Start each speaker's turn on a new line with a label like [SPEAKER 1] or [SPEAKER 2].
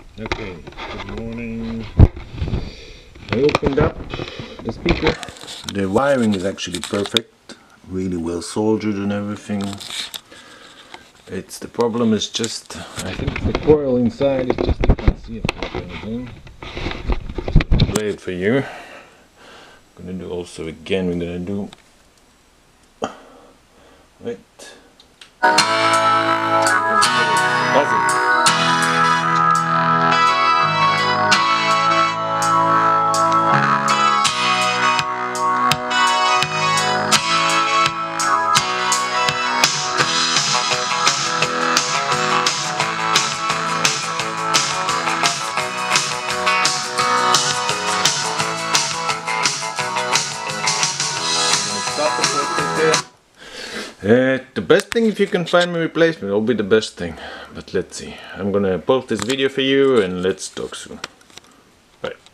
[SPEAKER 1] Okay, good morning. I opened up the speaker. The wiring is actually perfect, really well soldered and everything. The problem is just, I think the coil inside is just, you can't see it or anything. I'll play it for you. I'm gonna do also again, we're gonna do, wait. Buzzing. The best thing, if you can find me a replacement, will be the best thing. But let's see. I'm gonna post this video for you and let's talk soon. Bye.